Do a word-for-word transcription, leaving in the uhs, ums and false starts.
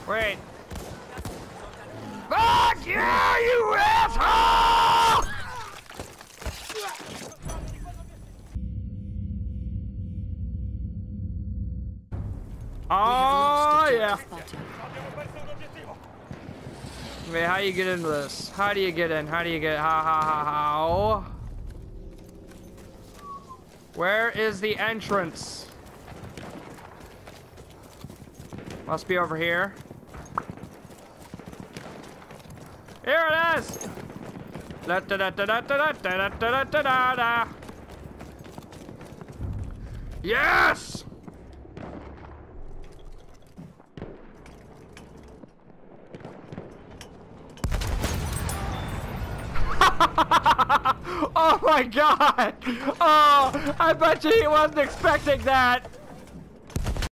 Wait. Fuck you, you asshole! Oh, yeah. Wait, how do you get into this? How do you get in? How do you get... How, how, how, how? Where is the entrance? Must be over here. Here it is! Da da da da da da da da da da da da. Yes! Oh my god! Oh, I bet you he wasn't expecting that!